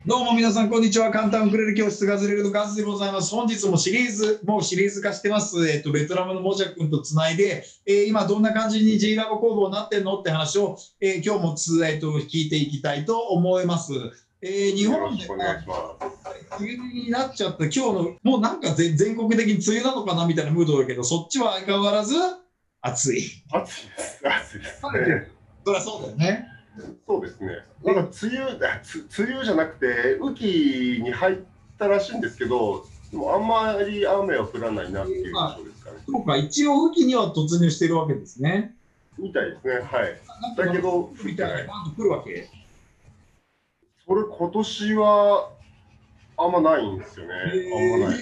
どうも皆さん、こんにちは。簡単ウクレレ教室ガズレレのガズでございます。本日もシリーズ化してます。ベトナムのモジャ君とつないで、今どんな感じに G ラボ工房になってんのって話を、今日も聞いていきたいと思います。日本で梅雨になっちゃった今日の、もうなんか全国的に梅雨なのかなみたいなムードだけど、そっちは相変わらず暑い。 暑いです。暑いですね。 そりゃそうだよね。 そうですね。なんか梅雨じゃなくて雨季に入ったらしいんですけど、でもあんまり雨は降らないなっていう印象ですかね。 そうか、一応雨季には突入しているわけですね。 みたいですね。はい。だけど降ってない。 来るわけ。 それ今年はあんまないんですよね。あんまない。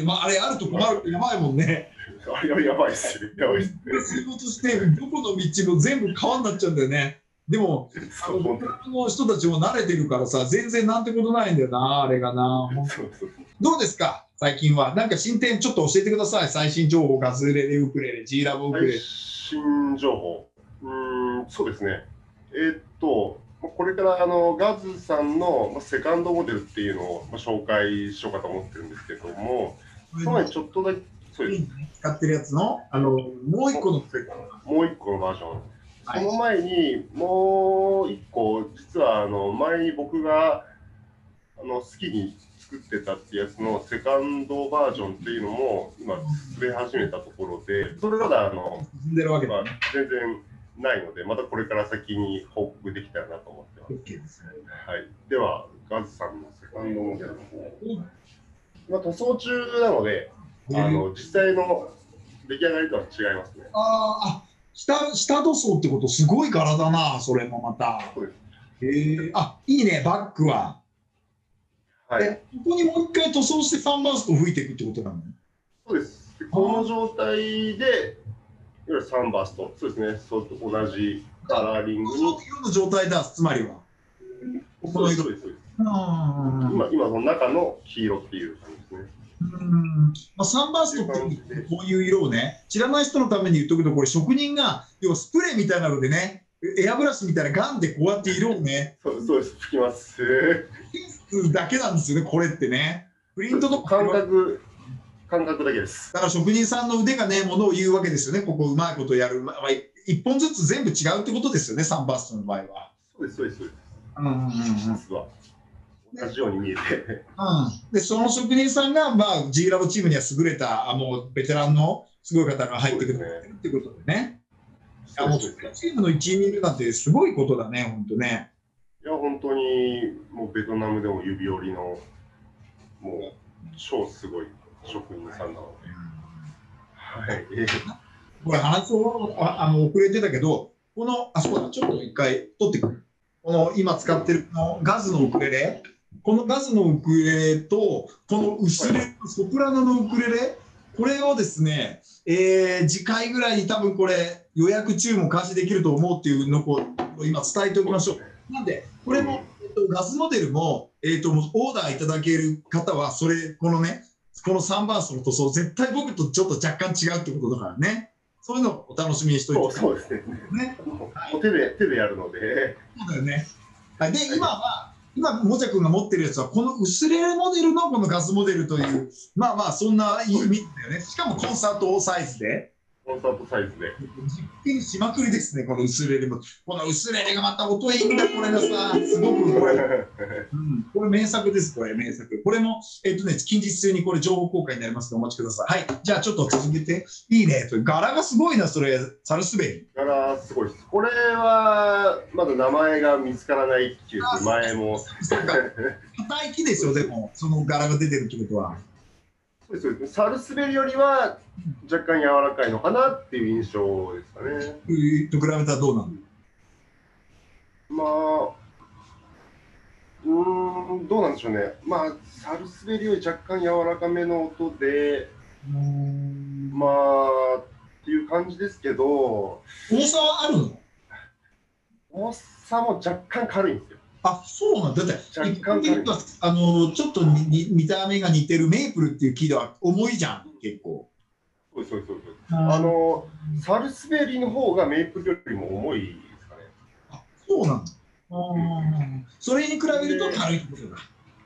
あれあると困る。やばいもんね。 あれはやばいっすよ。やばいっすね。 仕事してどこの道も全部川になっちゃうんだよね。でも、の人たちも慣れてるからさ、全然なんてことないんだよな、あれがな。どうですか、最近は。なんか進展ちょっと教えてください。最新情報、ガズレレウクレレ、G ラボウクレレ。 最新情報。そうですね。これからガズさんのセカンドモデルっていうのを紹介しようかと思ってるんですけども、その前にちょっとだけ、そうです。 使ってるやつの、もう一個のバージョン。その前にもう一個、実は前に僕が好きに作ってたってやつのセカンドバージョンっていうのも今作り始めたところで、それまだ全然ないので、またこれから先に報告できたらなと思ってます。はい。では、ガズさんのセカンドモデルの方、今塗装中なので、実際の出来上がりとは違いますね。 下塗装ってことすごい柄だな、それもまた。いいね、バッグは。はい。ここにもう一回塗装してサンバーストを吹いていくってことなの？ そうです。この状態で、いわゆるサンバースト、そうですね、そうと同じカラーリングに。 その状態だ、つまりは。 そうです、そうです。今その中の黄色っていう感じですね。 サンバーストってこういう色をね、知らない人のために言っとくと、これ職人が要はスプレーみたいなのでね、エアブラシみたいなガンでこうやって色をね、 そうです、吹きます。 だけなんですよね、これってね。プリントとか感覚だけです。 だから職人さんの腕がね、ものを言うわけですよね、ここうまいことやる。一本ずつ全部違うってことですよね、サンバーストの場合は。 そうです、そうです、そうです。実は。同じように見えて、 でその職人さんが、G ラボチームには優れたもうベテランのすごい方が入ってくるっていうことでね。チームの一員にいるなんてすごいことだね、本当ね。 いや、本当にもうベトナムでも指折りのもう超すごい職人さんなので。はい。 これ話遅れてたけど、このそうだ、ちょっと一回取ってくる。この今使ってるガズのウクレレ。このガズのウクレレと、この薄レソプラノのウクレレ、これをですね、次回ぐらいに多分これ予約注文開始できると思うっていうのを今伝えておきましょう。なんで、これも、ガズモデルも、オーダーいただける方は、このサンバーストの塗装、絶対僕とちょっと若干違うってことだからね。そういうのをお楽しみにしておいて。 そうですね。手でやるので。 そうだよね。で、今、もじゃくんが持ってるやつは、この薄レレモデルのこのガズモデルという、そんな意味だよね。しかもコンサートサイズで。 コンサートサイズで。 実験しまくりですね、この薄レレも。この薄レレがまた音いいんだ、これがさ、すごくこれ。これ名作です、これ名作。これも、近日中にこれ情報公開になりますのでお待ちください。はい、じゃあちょっと続けて。いいね。柄がすごいな、それ、サルスベリ。 柄すごいです。これは、まだ名前が見つからないっていう前も。 硬い木ですよ、でも、その柄が出てるってことは。 そうです。サルスベリよりは若干柔らかいのかなっていう印象ですかね。 と比べたらどうなの？ どうなんでしょうね。サルスベリより若干柔らかめの音で、っていう感じですけど。 重さはあるの？ 重さも若干軽いんですよ。 そうなんだ。だって、一般的にはちょっと見た目が似てるメープルっていう木では重いじゃん、結構。 そうです。サルスベリの方がメープルよりも重いですかね。 そうなんだ。それに比べると軽いってことだ。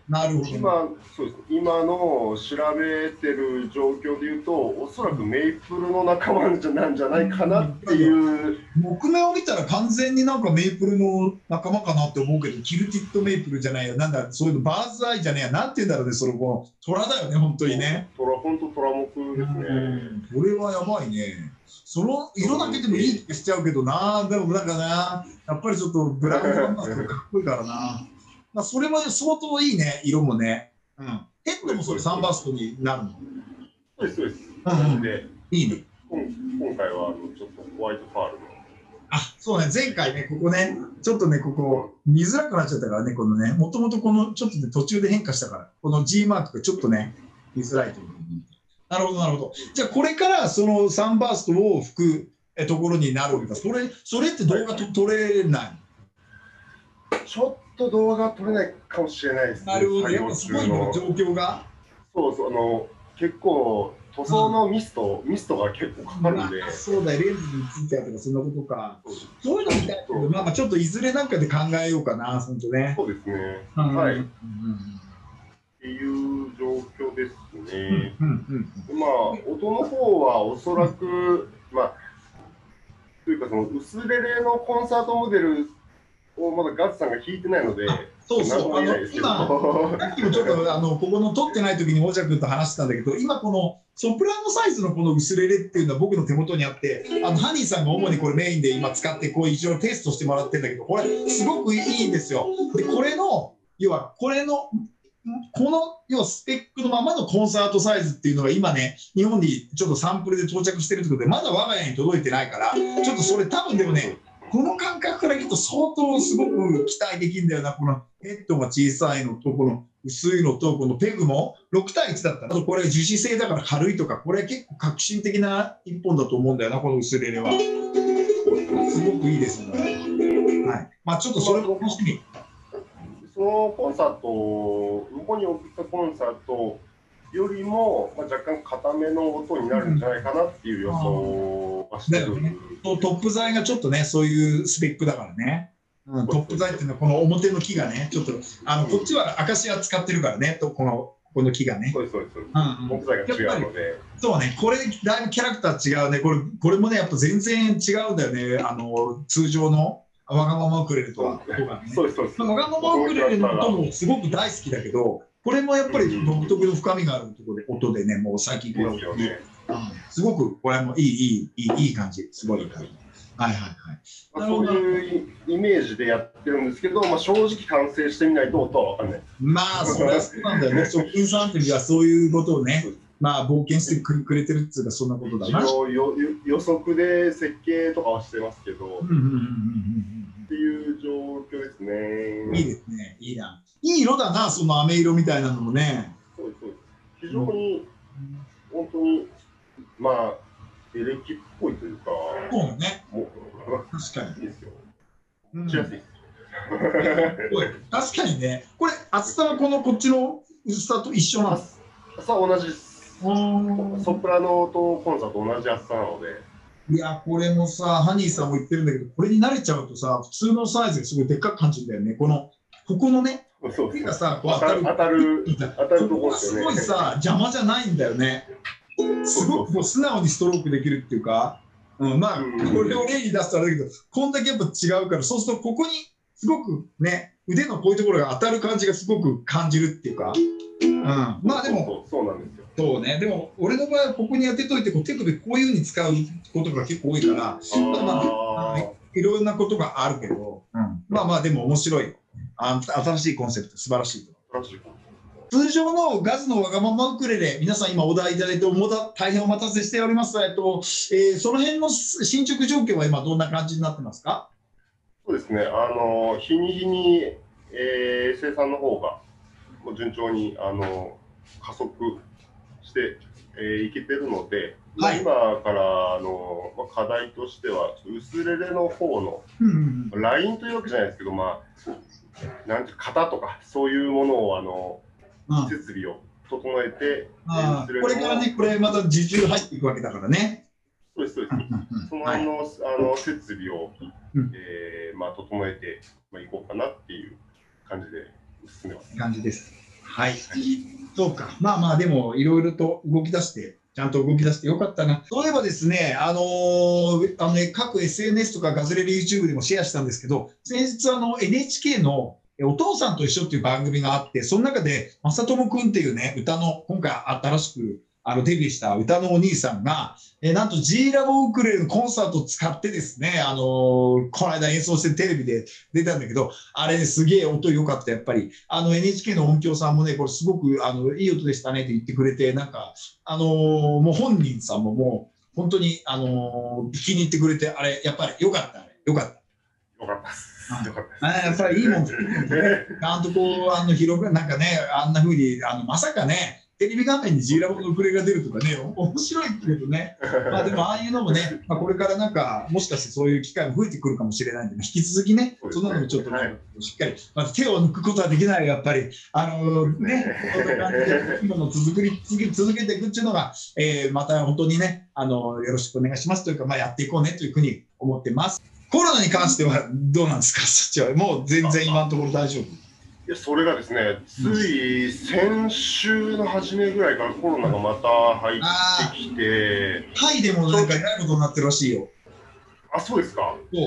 なるほど。 そうです。今の調べてる状況でいうと、おそらくメイプルの仲間なんじゃないかなっていう。 木目を見たら完全になんかメイプルの仲間かなって思うけど、キルティッドメイプルじゃないよ。なんだ、そういうのバーズアイじゃねえや。なんて言うんだろうね、その子。虎だよね、本当にね。 本当虎目ですね。 これはやばいね。その色だけでもいい気しちゃうけどな。でもなんかな、やっぱりちょっとブラウンのマスクかっこいいからな。まあ、それも相当いいね、色もね。うん。ヘッドもそれサンバーストになるの。 そうです、そうです。 いいね。 今回はちょっとホワイトパールの。 あ、そうね、前回ね、ここね、ちょっとね、ここ、見づらくなっちゃったからね、このね、もともとこの、ちょっとね、途中で変化したから、この G マークがちょっとね、見づらいという。なるほど、なるほど。じゃあ、これからそのサンバーストを吹くところになるんだ。それって動画撮れない？ ちょっと動画撮れないかもしれないですね。 なるほど、やっぱすごいの状況が。 そうそう、結構、塗装のミストが結構かかるんで。 そうだよ、レンズについちゃうとか、そんなことか。そういうのみたいけど、まあちょっといずれなんかで考えようかな、本当ね。 そうですね。はい。っていう状況ですね。まあ、音の方はおそらく、まあ、というか、その薄レレのコンサートモデルをまだガッツさんが弾いてないので、 そうそう、今、さっきもちょっとここの撮ってない時におじゃ君と話してたんだけど、今、このソプラノサイズのこの薄レレっていうのは僕の手元にあって、ハニーさんが主にこれメインで今使って、こう一応テストしてもらってるんだけど、これ、すごくいいんですよ。で、これの、要は、この要はスペックのままのコンサートサイズっていうのが今ね、日本にちょっとサンプルで到着してるってことで、まだ我が家に届いてないから、ちょっとそれ多分でもね、この感覚から言うと相当すごく期待できるんだよな。このヘッドが小さいのと、この薄いのと、このペグも6対1だったら、これ樹脂製だから軽いとか、これ結構革新的な一本だと思うんだよな、この薄レレは。すごくいいですね。はい。まあちょっとそれも楽しみ。 そのコンサート、向こうに送ったコンサートよりも、まあ、若干硬めの音になるんじゃないかなっていう予想はしてる。 トップ材がちょっとね、そういうスペックだからね。トップ材っていうのは、この表の木がね、ちょっと、こっちはアカシア使ってるからね、この木がね。 そうです、そうです。木材が違うので。 そうね、これ、だいぶキャラクター違うね。これもね、やっぱ全然違うんだよね。通常のわがままウクレレとは。 そうです、そうです。 わがままウクレレの音もすごく大好きだけど、これもやっぱり独特の深みがある音でね、もう最近これすごくこれもいい感じ、すごいいい感じ。はいはいはい。 そういうイメージでやってるんですけど、まあ、正直完成してみないと音は分かんない。 まあ、それはそうなんだよね。食品サンプルがそういうことをね、まあ、冒険してくれてるっていうか、そんなことだな。 予測で設計とかはしてますけど、っていう状況ですね。 いいですね、いいな。いい色だな、その飴色みたいなのもね。 そうです。非常に、本当に、まあ、エレキっぽいというか、 そうね。確かに。 いいですよ。しやすい。 確かにね。これ、厚さはこっちの薄さと一緒なんです。 そう、同じです。ソプラノとコンサート同じ厚さなので。 いや、これもさ、ハニーさんも言ってるんだけど、これに慣れちゃうとさ、普通のサイズがすごいでっかく感じるんだよね。ここのね、手がさ、こう当たるところすごいさ、邪魔じゃないんだよね。すごく素直にストロークできるっていうか、まあ、これを例に出すとあれだけど、こんだけやっぱ違うから、そうするとここにすごくね、腕のこういうところが当たる感じがすごく感じるっていうか、まあでも、 そうなんですよ。 そうね、でも俺の場合はここに当てといて手首こういうふうに使うことが結構多いから、いろんなことがあるけど、まあまあでも面白い。新しいコンセプト素晴らしいと。通常のガズのわがままウクレレ、皆さん今お題いただいて大変お待たせしております。その辺の進捗状況は今どんな感じになってますか？ そうですね、日に日に、生産の方がもう順調に加速していけてるので、はい、今から課題としては薄レレの方のラインというわけじゃないですけど、まあ、なんていう型とかそういうものを設備を整えて、 これからね、これまた受注入っていくわけだからね。 そうです、そうです。その設備を、まあ、整えていこうかなっていう感じで進めます。 感じです。 はい。そうか。まあまあ、でも、いろいろと動き出して、ちゃんと動き出してよかったな。そういえばですね、各 SNS とかガズレレ YouTube でもシェアしたんですけど、先日NHK のお父さんと一緒っていう番組があって、その中で、正友くんっていうね、歌の、今回新しくデビューした歌のお兄さんが、なんと G ラボウクレレのコンサートを使ってですね、この間演奏してテレビで出たんだけど、あれね、すげえ音良かった、やっぱり。NHK の音響さんもね、これすごく、いい音でしたねって言ってくれて、なんか、もう本人さんももう、本当に、気に入ってくれて、あれ、やっぱり良かった、あれ。良かった。 よかったです。 やっぱりいいもん作ってるんでね。ちゃんとこう、広く、なんかね、あんな風に、まさかね、テレビ画面に G ラボのウクレレが出るとかね、面白いけどね。まあでも、ああいうのもね、これからなんか、もしかしてそういう機会も増えてくるかもしれないんで、引き続きね、そんなのもちょっとね、しっかり、手を抜くことはできない、やっぱり。ね、こんな感じで、今の続けていくっていうのが、また本当にね、よろしくお願いしますというか、やっていこうねというふうに思ってます。コロナに関してはどうなんですか、そっちは。もう全然今のところ大丈夫。 いや、それがですね、つい先週の初めぐらいからコロナがまた入ってきて、 タイでもなんかえらいことになってるらしいよ。 あ、そうですか。 そう。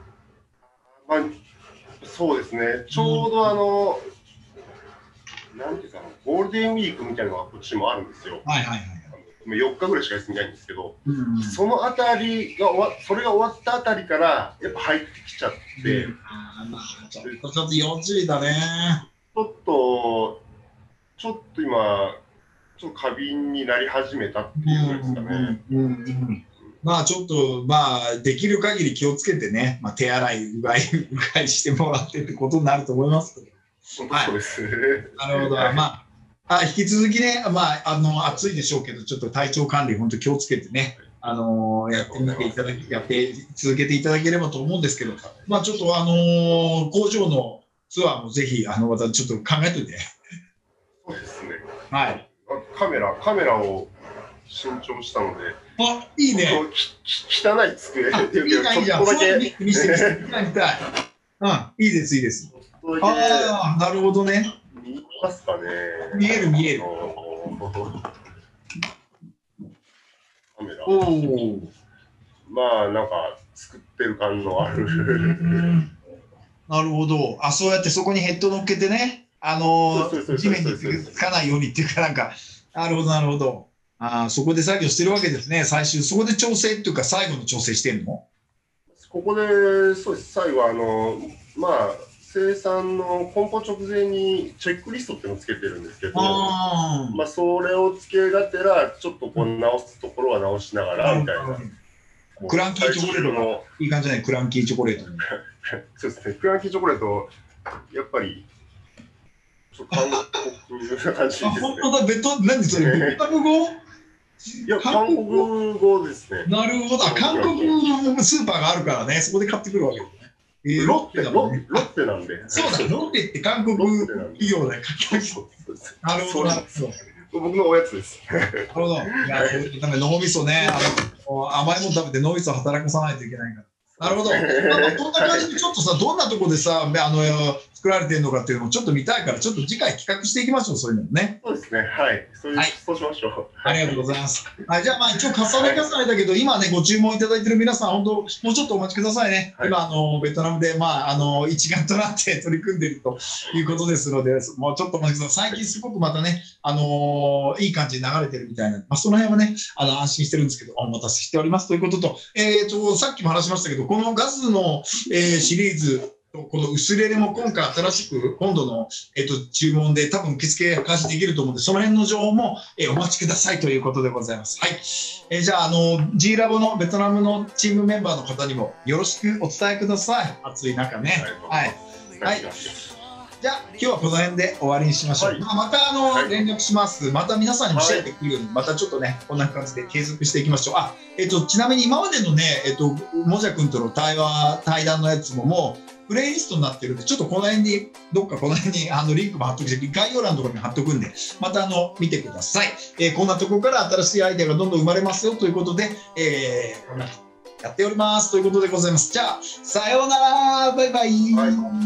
そうですね、ちょうどなんていうかな、ゴールデンウィークみたいなのがこっちもあるんですよ。 はいはいはい。 4日ぐらいしか休みないんですけど、そのあたりがそれが終わったあたりからやっぱ入ってきちゃって、 ちょっと要注意だね。 ちょっと今ちょっと過敏になり始めたっていうことですかね。 ちょっとできる限り気をつけてね、手洗い、うがいしてもらってってことになると思いますけど。 そうですね。 なるほど。引き続きね、暑いでしょうけど、ちょっと体調管理、本当気をつけてね、やって続けていただければと思うんですけど、ちょっと工場のツアーもぜひ、またちょっと考えといて。 そうですね。 はい。 カメラを新調したので。 あ、いいね。 汚い机。 いいじゃん、いいじゃん。見せて、見たい。いいです、いいです。ああ、なるほどね。 見ますかね。 見える。 カメラ。なんか作ってる感のある。 なるほど。そうやってそこにヘッド乗っけてね、地面につかないようにっていうかなんか、なるほど。そこで作業してるわけですね。そこで調整っていうか最後の調整してるの？ ここでそうです。最後生産の梱包直前にチェックリストっていうのをつけてるんですけど、それをつけがてらちょっと直すところは直しながらみたいな。 クランキーチョコレートのいい感じじゃない？クランキーチョコレート。 そうですね。クランキーチョコレートやっぱりちょっと韓国な感じですね。 本当だ。何それ？ベトナム語？ いや、韓国語ですね。 なるほど。韓国のスーパーがあるからね、そこで買ってくるわけですね。 ロッテなんで。 そうだ、ロッテって韓国企業で書きなるほど。 僕のおやつです。 なるほど。脳みそね、甘いもの食べて脳みそ働かさないといけないから。なるほど。こんな感じでちょっとさ、どんなところでさ、作られてるのかっていうのもちょっと見たいから、ちょっと次回企画していきましょう、そういうのもね。 そうですね。はい。そうしましょう。 ありがとうございます。じゃあ一応重ねだけど、今ね、ご注文いただいてる皆さん、本当、もうちょっとお待ちくださいね。今、ベトナムで、一丸となって取り組んでいるということですので、もうちょっとお待ちください。最近すごくまたね、いい感じに流れてるみたいな、その辺はね、安心してるんですけど、お待たせしておりますということと、さっきも話しましたけど、このガスの、シリーズ、この薄レレも今回新しく今度の、注文で多分受付開始できると思うので、その辺の情報も、お待ちくださいということでございます。はい。じゃあ、G ラボのベトナムのチームメンバーの方にもよろしくお伝えください。暑い中ね。はい。じゃあ、今日はこの辺で終わりにしましょう。また連絡します。また皆さんにもシェアできるように、またちょっとね、こんな感じで継続していきましょう。ちなみに今までのね、もじゃくんとの対談のやつももう、プレイリストになってるんで、ちょっとこの辺に、リンクも貼っとくし、概要欄のところに貼っとくんで、また見てください。こんなところから新しいアイデアがどんどん生まれますよということで、こんなやっておりますということでございます。じゃあ、さようなら、バイバイ。